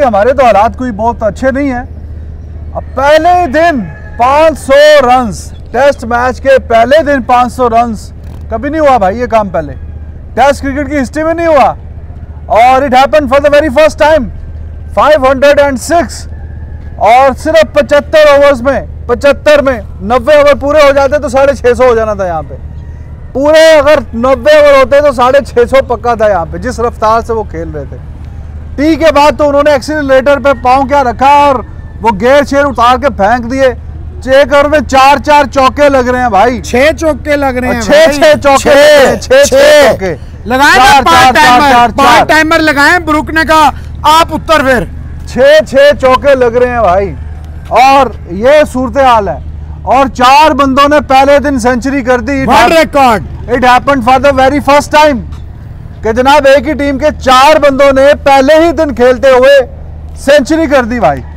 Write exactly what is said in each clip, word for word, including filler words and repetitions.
हमारे तो हालात कोई बहुत अच्छे नहीं है। अब पहले ही दिन पाँच सौ रन्स, टेस्ट मैच के पहले दिन पाँच सौ रन्स, कभी नहीं हुआ भाई ये काम, पहले टेस्ट क्रिकेट की हिस्ट्री में नहीं हुआ। और it happened for the very first time, five hundred six, और सिर्फ पचहत्तर ओवर्स में, पचहत्तर में नब्बे ओवर पूरे हो जाते तो साढ़े छः सौ हो जाना था यहाँ पे। पूरे अगर नब्बे ओवर होते तो साढ़े छः सौ पक्का था यहाँ पे, जिस रफ्तार से वो खेल रहे थे। टी के बाद तो उन्होंने एक्सीलरेटर पे पाँव क्या रखा और वो गेयर शेयर उतार के फेंक दिए। चेक ओवर में चार चार चौके लग रहे हैं भाई, छह चौके लग रहे हैं, छह छह चौके, छह छह चौके लगाए, पांच टाइमर लगाए। ब्रुक ने कहा आप उत्तर, फिर छह छह चौके लग रहे हैं भाई। और ये सूरत हाल है, और चार बंदों ने पहले दिन सेंचुरी कर दी। World record. It happened for the very first time कि जनाब एक ही टीम के चार बंदों ने पहले ही दिन खेलते हुए सेंचुरी कर दी भाई।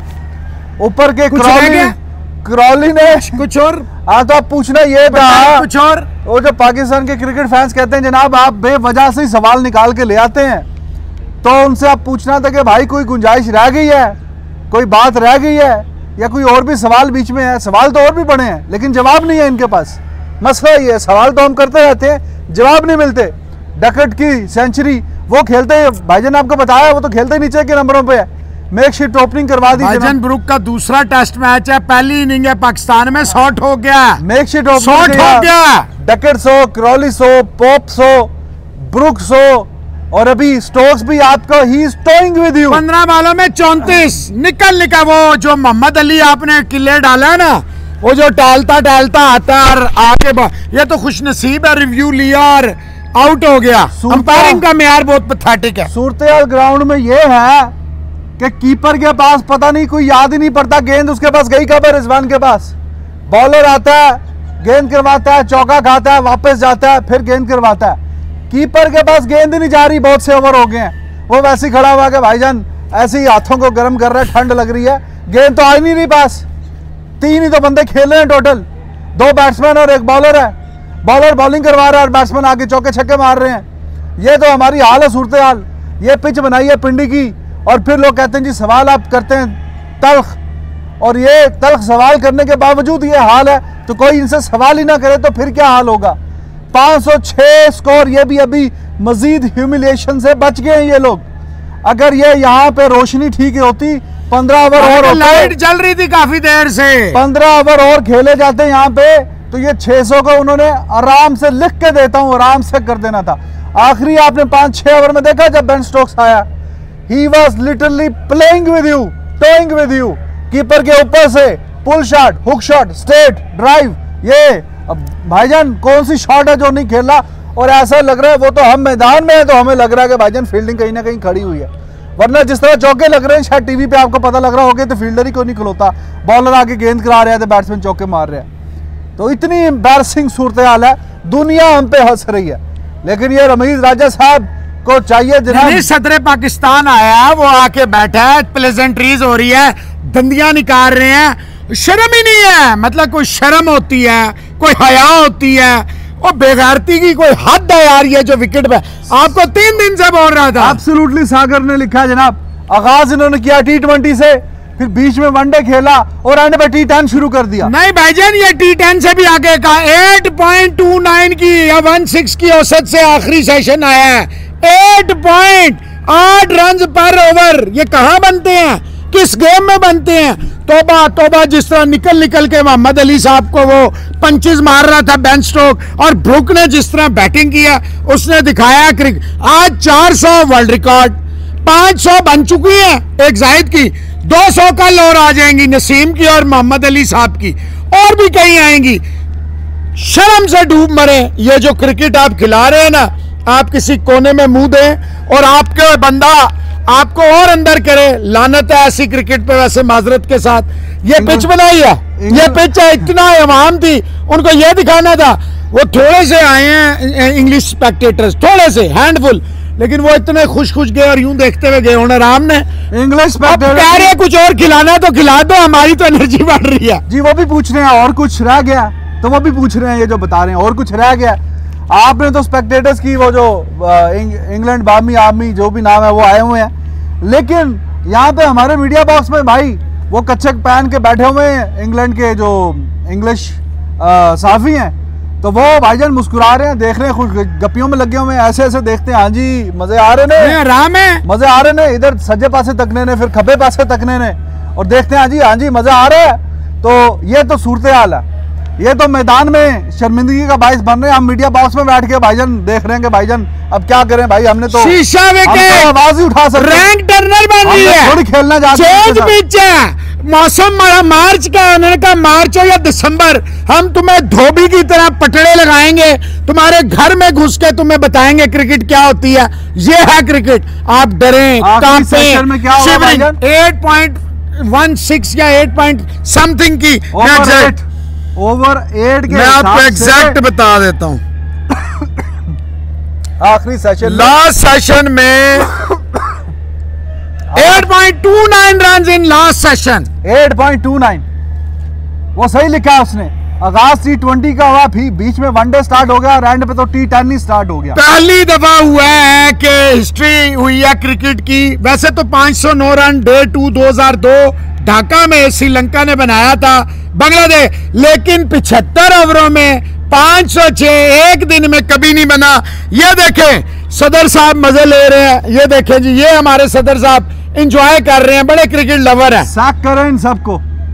ऊपर के क्रॉली क्रॉली ने कुछ और। हाँ तो आप पूछना ये था कुछ और। वो जो पाकिस्तान के क्रिकेट फैंस कहते हैं जनाब आप बेवजह से ही सवाल निकाल के ले आते हैं, तो उनसे आप पूछना था कि भाई कोई गुंजाइश रह गई है, कोई बात रह गई है, या कोई और भी सवाल बीच में है। सवाल तो और भी बड़े हैं लेकिन जवाब नहीं है इनके पास। मसला ये है, सवाल तो हम करते रहते हैं, जवाब नहीं मिलते। डकट की सेंचुरी वो खेलते हैं, भाईजान आपको बताया, वो तो खेलते ही नीचे के नंबरों पे है। मेक शिफ्ट ओपनिंग करवा दी। भाईजान ब्रुक का दूसरा टेस्ट मैच है, पहली इनिंग है पाकिस्तान में, शॉट हो गया, मेक शिफ्ट ओपनिंग शॉट हो गया। डकट सो, क्रॉली सो, पोप सो, ब्रुक सो, और अभी स्टोक्स भी आपको he is toying with you. पंद्रह बालों में चौंतीस निकल निकल। वो जो मोहम्मद अली आपने किले डाला ना, वो जो टालता टालता आता है और आगे, ये तो खुशनसीब है, रिव्यू लिया और आउट हो गया। अंपायरिंग का मेयार बहुत पैथेटिक है। सूरत ग्राउंड में ये है कि कीपर के पास पता नहीं, कोई याद ही नहीं पड़ता गेंद उसके पास गई कब है। रिजवान के पास बॉलर आता है, गेंद करवाता है, चौका खाता है, वापस जाता है, फिर गेंद करवाता है। कीपर के पास गेंद ही नहीं जा रही, बहुत से ओवर हो गए हैं। वो वैसे ही खड़ा हुआ कि भाईजान ऐसे ही हाथों को गर्म कर रहा है, ठंड लग रही है, गेंद तो आ ही नहीं रही पास। तीन ही तो बंदे खेल रहे हैं टोटल, दो बैट्समैन और एक बॉलर है। बॉलर बॉलिंग करवा रहा है और बैट्समैन आगे चौके छक्के मार रहे हैं। ये तो हमारी हाल है, सूरत हाल। ये पिच बनाई है पिंडी की, और फिर लोग कहते हैं जी सवाल आप करते हैं तल्ख, और ये तल्ख सवाल करने के बावजूद ये हाल है, तो कोई इनसे सवाल ही ना करे तो फिर क्या हाल होगा। पाँच सौ छह स्कोर, ये भी अभी मजीद ह्यूमिलिएशन से बच गए हैं ये लोग। अगर ये यहाँ पे रोशनी ठीक होती, पंद्रह ओवर और होते, लाइट जल रही थी काफी देर से, पंद्रह ओवर और खेले जाते यहाँ पे, तो ये छह सौ को उन्होंने आराम से लिख के देता हूँ, आराम से कर देना था। आखिरी आपने पांच छह ओवर में देखा जब बेन स्टोक्स आया, he was literally playing with you, toying with you. Keeper के ऊपर से pull shot, hook shot, straight drive, ये अब भाईजान कौन सी शॉट है जो नहीं खेला। और ऐसा लग रहा है वो तो हम मैदान में है तो हमें लग रहा है कि भाईजान फील्डिंग कहीं ना कहीं खड़ी हुई है, वरना जिस तरह चौके लग रहे हैं शायद टीवी पे आपको पता लग रहा होगा तो फील्डर ही को नहीं खिलौता, बॉलर आगे गेंद करा रहे हैं तो बैट्समैन चौके मार रहे हैं। तो इतनी एम्बैरसिंग सूरत हाल है, दुनिया हम पे हंस रही है। लेकिन ये रमीज राजा साहब को चाहिए जनाब, सदर पाकिस्तान आया, वो आके बैठा है, प्लेजेंट्रीज हो रही है, दंदियां निकाल रहे हैं, शर्म ही नहीं है। मतलब कोई शर्म होती है, कोई हया होती है, और बेगैरती की कोई हद है यार। ये जो विकेट पे आपको तीन दिन से बोल रहा था। एब्सोल्युटली सागर ने लिखा जनाब, आगाज इन्होंने किया टी ट्वेंटी से, फिर बीच में वनडे खेला और एंड पे टी टेन शुरू कर दिया। नहीं भाईजान, ये टी टेन से भी आगे का आठ पॉइंट दो नौ की या सोलह की औसत से आखिरी सेशन आया है। आठ पॉइंट आठ रन पर ओवर, ये कहां बनते हैं, किस गेम में बनते हैं। तोबा तोबा, जिस तरह निकल निकल के मोहम्मद अली साहब को वो पंचेस मार रहा था बेन स्टोक, और ब्रुक ने जिस तरह बैटिंग किया उसने दिखाया क्रिकेट। आज चार सौ वर्ल्ड रिकॉर्ड, पांच सौ बन चुकी है एक जाहिद की, दो सौ कल और आ जाएंगी नसीम की और मोहम्मद अली साहब की, और भी कहीं आएंगी। शर्म से डूब मरे। ये जो क्रिकेट आप खिला रहे हैं ना, आप किसी कोने में मुंह दें और आपके बंदा आपको और अंदर करे। लानत है ऐसी क्रिकेट पे। वैसे माजरत के साथ ये पिच बनाई है, ये पिच है, इतना अवाम थी, उनको ये दिखाना था। वो थोड़े से आए हैं इंग्लिश स्पेक्टेटर्स, थोड़े से हैंडफुल, लेकिन वो इतने खुश खुश गए और यूं देखते हुए गए उन्हें राम ने। इंग्लिश कह रहे कुछ और खिलाना तो खिला दो, हमारी तो एनर्जी बढ़ रही है। जी वो भी पूछ रहे हैं और कुछ रह गया, तो वो भी पूछ रहे हैं, ये जो बता रहे हैं और कुछ रह गया। आपने तो स्पेक्टेटर्स की वो जो इंग्लैंड बामी आर्मी जो भी नाम है वो आए हुए हैं, लेकिन यहाँ पे हमारे मीडिया बॉक्स में भाई वो कच्छे पहन के बैठे हुए हैं इंग्लैंड के जो इंग्लिश सहाफी हैं, तो वो भाईजान मुस्कुरा रहे हैं, देख रहे हैं, खुश गप्पियों में लगे हुए हैं, ऐसे ऐसे देखते हैं, हाँ जी मजे आ रहे ने, आराम है, मजे आ रहे ने, इधर सज्जे पासे तकने ने, फिर खब्बे पासे तकने ने, और देखते हैं हाँ जी हाँ जी मजा आ रहा है। तो ये तो सूरत हाल है, ये तो मैदान में शर्मिंदगी का बाइस बन रहे हैं। हम मीडिया बॉक्स में बैठ के भाईजान देख रहे हैं कि भाईजान अब क्या करें भाई, हमने तो शीशा हम तो आवाज ही उठा सकते, रैंक टर्नर बन रही है, थोड़ी खेलना चाहते हैं। मौसम मार्च का, उन्होंने कहा मार्च हो या दिसंबर, हम तुम्हें धोबी की तरह पटड़े लगाएंगे, तुम्हारे घर में घुस के तुम्हें बताएंगे क्रिकेट क्या होती है। ये है क्रिकेट, आप डरें कांपें। एट पॉइंट वन सिक्स या एट पॉइंट समथिंग की ओवर एट के मैं आपको एग्जैक्ट बता देता हूं। आखिरी सेशन, लास्ट सेशन में eight point two nine run in last session. Eight point two nine वो सही लिखा है उसने। आगाज टी ट्वेंटी का हुआ, फिर बीच में वनडे स्टार्ट हो गया और एंड पे तो टी टेन ही स्टार्ट हो गया। पहली दफा हुआ है कि हिस्ट्री हुई है क्रिकेट की। वैसे तो पाँच सौ नौ रन डे टू दो हज़ार दो ढाका में श्रीलंका ने बनाया था बांग्लादेश, लेकिन पिछहत्तर ओवरों में पाँच सौ छह एक दिन में कभी नहीं बना। ये देखें सदर साहब मजे ले रहे हैं, ये देखें जी, ये हमारे सदर साहब एंजॉय कर रहे हैं, बड़े क्रिकेट लवर हैं। साक करें इन सबको,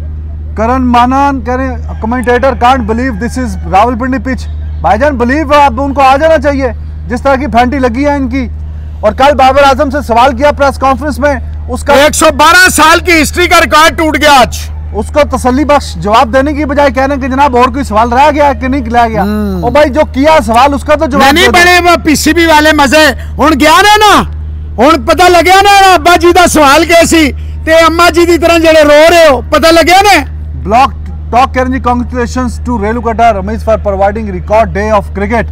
करण मानन करें, commentator can't believe this is Rawalpindi pitch. भाईजान बिलीव अब उनको आ जाना चाहिए, जिस तरह की फैंटी लगी है इनकी। और कल बाबर आजम से सवाल किया प्रेस कॉन्फ्रेंस में, उसका एक सौ बारह साल की हिस्ट्री का रिकॉर्ड टूट गया आज। उसको तसल्ली बख्श जवाब देने की बजाय कहने कि जनाब और कोई सवाल रह गया कि नहीं रह गया। और भाई जो किया सवाल उसका तो जवाब नहीं बड़े वो पीसीबी वाले मजे हुण गया ना ना हुण पता लग्या ना अब्बा जी दा सवाल कैसी ते अम्मा जी दी तरह जेड़े रो रहे हो, पता लग्या ना। ब्लॉक टॉक करें जी, कांग्रेचुलेशंस टू रेलुकटा Rameez for providing record day of cricket.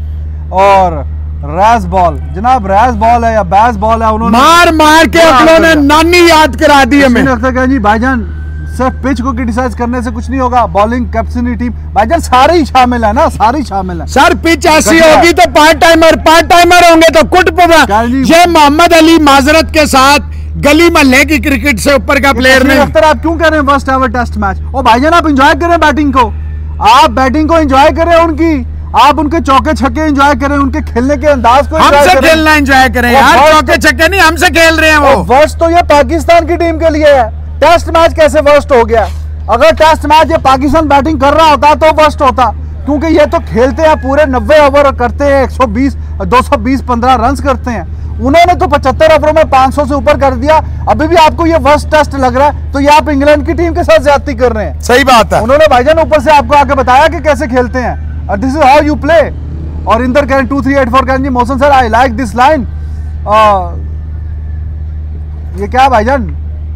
और रैस बॉल, जनाब रैस बॉल है या बैस बॉल है, उन्होंने मार मार के अकलों ने नानी याद करा दी हमें। लगता है जी भाईजान सिर्फ पिच को क्रिटिसाइज करने से कुछ नहीं होगा, बॉलिंग कैप्टनसी टीम भाईजान सारे ही शामिल है ना, सारे ही शामिल है। सर पिच ऐसी होगी तो पार्ट टाइमर पार्ट टाइमर होंगे तो कुट पड़ा। ये मोहम्मद अली माजरत के साथ गली महल्ले की क्रिकेट से ऊपर का प्लेयर नहीं। अख्तर आप क्यों कह रहे हैं फर्स्ट एवर टेस्ट मैच? ओ भाईजान आप एंजॉय करें बैटिंग को, आप बैटिंग को एंजॉय करें उनकी, आप उनके चौके छक्के एंजॉय करें, उनके खेलने के अंदाज को हमसे खेलना एंजॉय करें यार, चौके छक्के नहीं हमसे खेल रहे हैं वो। वर्स्ट तो ये पाकिस्तान की टीम के लिए है, टेस्ट मैच कैसे वर्स्ट हो गया? अगर टेस्ट मैच ये पाकिस्तान बैटिंग कर रहा होता तो वर्स्ट होता, क्योंकि ये तो खेलते हैं पूरे नब्बे ओवर करते हैं, एक सौ बीस दो सौ बीस पंद्रह रन करते हैं। उन्होंने तो पचहत्तर ओवरों में पाँच सौ से ऊपर कर दिया। अभी भी आपको ये वर्स्ट टेस्ट लग रहा है तो ये आप इंग्लैंड की टीम के साथ ज्यादती कर रहे हैं। सही बात है, उन्होंने भाईजान ऊपर से आपको आके बताया कि कैसे खेलते हैं, और this is how you play. और इंदर करें टू थ्री एट फोर करें जी, Mohsin sir I like this line. ये क्या भाईजान?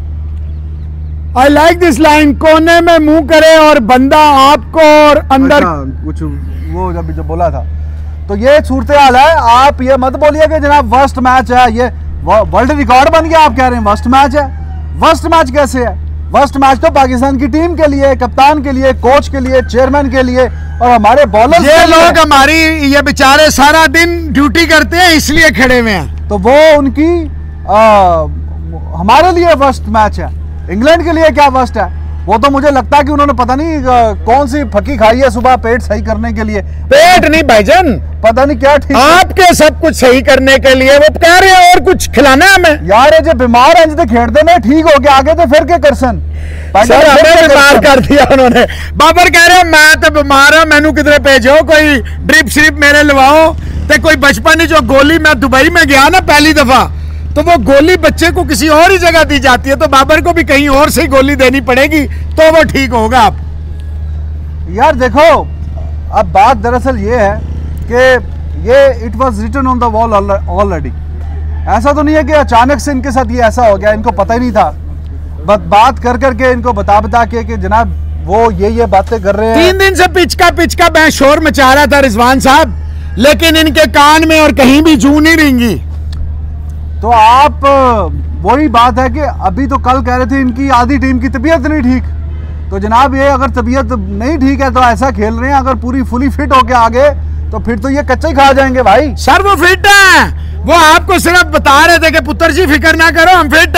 आई लाइक दिस लाइन, कोने में मुंह करे और बंदा आपको और अंदर कुछ वो जब जो बोला था। तो ये सूरत हाल है, आप ये मत बोलिए कि जनाब वर्स्ट मैच है, ये वर्ल्ड रिकॉर्ड बन गया। आप कह रहे हैं वर्स्ट मैच है, वर्स्ट मैच कैसे है? वर्स्ट मैच तो पाकिस्तान की टीम के लिए, कप्तान के लिए, कोच के लिए, चेयरमैन के लिए और हमारे बॉलर। ये लोग हमारी ये बेचारे सारा दिन ड्यूटी करते हैं इसलिए खड़े हुए हैं, तो वो उनकी आ, हमारे लिए वर्स्ट मैच है। इंग्लैंड के लिए क्या वर्स्ट है? वो तो मुझे लगता है कि उन्होंने पता नहीं कौन सी फकी खाई है सुबह पेट सही करने के लिए। पेट नहीं भाईजान, पता नहीं क्या ठीक आपके सब कुछ सही करने के लिए वो कह रहे हैं और कुछ खिलाना है हमें। यार ये जो बीमार है जिसे खेड़ते में ठीक हो गया आगे तो फिर के करसन बीमार कर दिया उन्होंने। बाबर कह रहे हैं मैं तो बीमार हूं, मैनू किधरे भेजो, कोई ड्रिप श्रिप मेरे लवाओ। तो कोई बचपन जो गोली, मैं दुबई में गया ना पहली दफा, तो वो गोली बच्चे को किसी और ही जगह दी जाती है, तो बाबर को भी कहीं और से गोली देनी पड़ेगी तो वो ठीक होगा। आप यार देखो, अब बात दरअसल ये है कि ये it was written on the wall already. ऐसा तो नहीं है कि अचानक से इनके साथ ये ऐसा हो गया, इनको पता ही नहीं था। बस बात कर करके इनको बता बता के कि जनाब वो ये ये बातें कर रहे हैं। तीन दिन से पिचका पिचका मैं शोर मचा रहा था रिजवान साहब, लेकिन इनके कान में और कहीं भी जू नहीं रेंगी। तो आप वही बात है कि अभी तो कल कह रहे थे इनकी आधी टीम की तबीयत नहीं ठीक, तो जनाब ये अगर तबीयत नहीं ठीक है तो ऐसा खेल रहे हैं, अगर पूरी फुली फिट होके आगे तो फिर तो ये कच्चे ही खा जाएंगे भाई। सर वो फिट है, वो आपको सिर्फ बता रहे थे कि पुत्र जी फिक्र ना करो हम फिट हैं।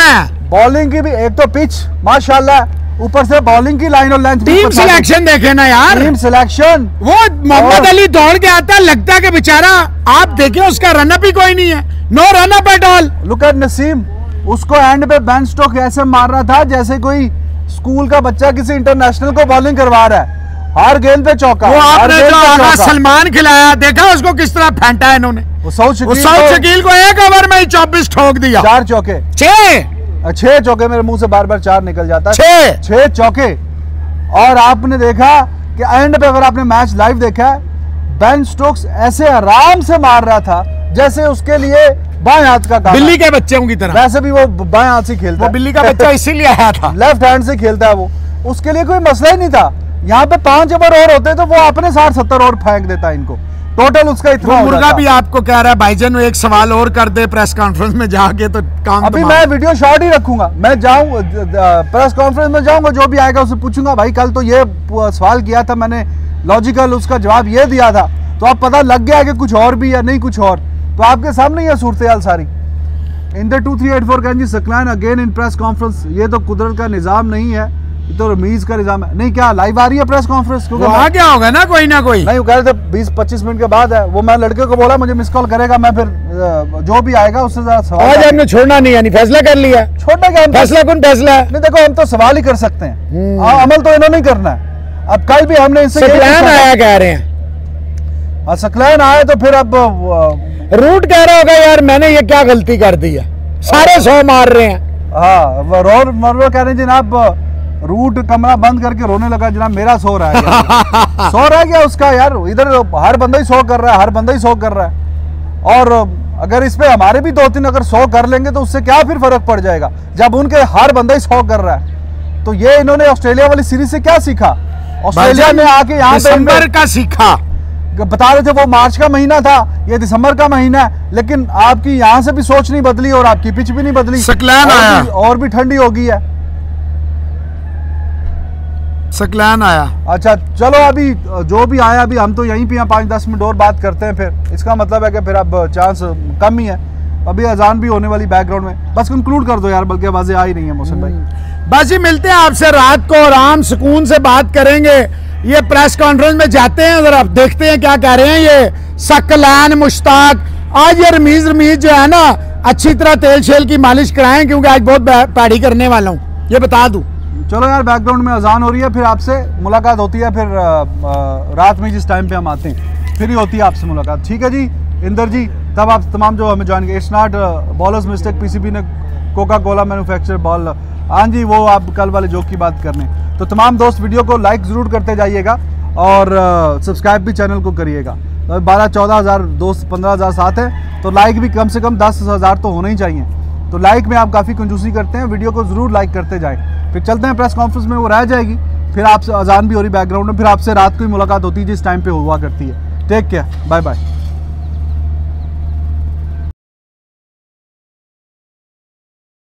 बॉलिंग की भी एक तो पिच माशाल्लाह, ऊपर से बॉलिंग की लाइन और लेंथ। टीम सिलेक्शन देखे ना यार, टीम सिलेक्शन। वो मोहम्मद अली दौड़ के आता है, लगता है कि बेचारा, आप देखें उसका रनअप ही कोई नहीं है, no run up at all. Look at Naseem, उसको एंड पे बेन स्टोक ऐसे मार रहा था जैसे कोई स्कूल का बच्चा किसी इंटरनेशनल को बॉलिंग करवा रहा है। हर गेंद पे चौका। वो आपने जो आगा सलमान खिलाया, देखा उसको किस तरह फेंटा है इन्होंने। वो सऊद शकील, सऊद शकील को एक ओवर में ही चौबीस ठोक दिया। चार चौके, छह छह चौके, मेरे मुंह से बार बार चार निकल जाता है। छह छह चौके। और आपने देखा कि एंड पे, अगर आपने मैच लाइव देखा है, बेन स्टोक्स ऐसे आराम से मार रहा था जैसे उसके लिए बाएं हाथ का काम, बिल्ली के बच्चों की तरह। वैसे भी वो बाएं हाथ से खेलता वो है। बिल्ली का बच्चा इसीलिए आया था, लेफ्ट हैंड से खेलता है वो, उसके लिए कोई मसला ही नहीं था। यहाँ पे पांच ओवर और होते तो वो अपने साठ सत्तर और फेंक देता इनको, टोटल उसका इतना हो मुर्गा भी आपको कह रहा है भाईजान एक सवाल और कर दे प्रेस कॉन्फ्रेंस में जाके, तो काम अभी मैं वीडियो शॉर्ट ही रखूंगा। मैं जाऊं प्रेस कॉन्फ्रेंस में जाऊंगा, जो भी आएगा उससे पूछूंगा, भाई कल तो ये सवाल किया था मैंने, लॉजिकल उसका जवाब ये दिया था, तो आप पता लग गया कि कुछ और भी या नहीं कुछ और, तो आपके सामने ये सूरत हाल सारी। In the two three eight four कैन जी Saqlain again in press conference. ये तो कुदरत का निजाम नहीं है, ये तो रमीज का निजाम है। नहीं क्या लाइव आ रही है प्रेस कॉन्फ्रेंस? क्योंकि वहाँ क्या होगा ना कोई ना कोई, नहीं वो कह रहे थे बीस पच्चीस मिनट के बाद है। वो मैं लड़के को बोला मुझे मिस कॉल करेगा, मैं फिर जो भी आएगा उससे जरा सवाल। आज हमने छोड़ना नहीं, यानी फैसला कर लिया। छोड़ना क्या, फैसला कौन फैसला है? नहीं देखो, हम तो सवाल ही कर सकते हैं, हाँ, अमल तो इन्होंने ही करना है। अब कल भी हमने इनसे सकलैन आया कह रहे हैं, सकलैन आए तो फिर अब रूट कह रहा होगा यार मैंने ये क्या गलती कर दी है, सारे सौ मार रहे हैं। हाँ, रोर मरो कह रहे हैं जनाब, रूट कमरा बंद करके रोने लगा जनाब, मेरा सो रहा है। सो रहा है क्या उसका यार, इधर हर बंदा ही सो कर रहा है, हर बंदा ही सो कर रहा है। और अगर इस पे हमारे भी दो तीन अगर सो कर लेंगे तो उससे क्या फिर फर्क पड़ जाएगा, जब उनके हर बंदा ही सौ कर रहा है। तो ये इन्होंने ऑस्ट्रेलिया वाली सीरीज से क्या सीखा? ऑस्ट्रेलिया में आके यहाँ दिसंबर का सीखा, बता रहे थे वो मार्च का महीना था, ये दिसंबर का महीना है, लेकिन आपकी यहाँ से भी सोच नहीं बदली और आपकी पिच भी नहीं बदली, सकलैन आया, और भी ठंडी हो गई है। सकलैन आया। अच्छा चलो, अभी जो भी आया, अभी हम तो यहीं पे पाँच दस मिनट और बात करते हैं, फिर इसका मतलब है कि फिर अब चांस कम ही है। अभी अजान भी होने वाली बैकग्राउंड में, बस कंक्लूड कर दो यार, बल्कि आवाजें आ ही नहीं है मोहसिन भाई। बस ही मिलते हैं आपसे रात को, आराम सुकून से बात करेंगे। ये प्रेस कॉन्फ्रेंस में जाते हैं, जरा देखते हैं क्या कह रहे हैं ये सकलैन मुश्ताक। आज ये रमीज रमीज जो है ना, अच्छी तरह तेल शेल की मालिश कराएं, क्योंकि आज बहुत पैड़ी करने वाला हूँ, ये बता दूं। चलो यार, बैकग्राउंड में अजान हो रही है, फिर आपसे मुलाकात होती है, फिर आ, आ, रात में जिस टाइम पे हम आते हैं फिर ही होती है आपसे मुलाकात। ठीक है जी इंदर जी, तब आप तमाम जो हमें ज्वाइन किए, it's not bowler's mistake, PCB ने कोका कोला मैन्युफैक्चर बॉल, हाँ जी वो आप कल वाले जोक की बात करने। तो तमाम दोस्त वीडियो को लाइक ज़रूर करते जाइएगा और सब्सक्राइब भी चैनल को करिएगा। तो बारह चौदह हज़ार दोस्त, पंद्रह हज़ार साथ है, तो लाइक भी कम से कम दस हज़ार तो होना ही चाहिए। तो लाइक में आप काफ़ी कंजूसी करते हैं, वीडियो को ज़रूर लाइक करते जाएं। फिर चलते हैं प्रेस कॉन्फ्रेंस में, वो रह जाएगी, फिर आपसे अजान भी हो रही बैकग्राउंड में, फिर आपसे रात को ही मुलाकात होती है जिस टाइम पे हुआ करती है। Take care, bye bye.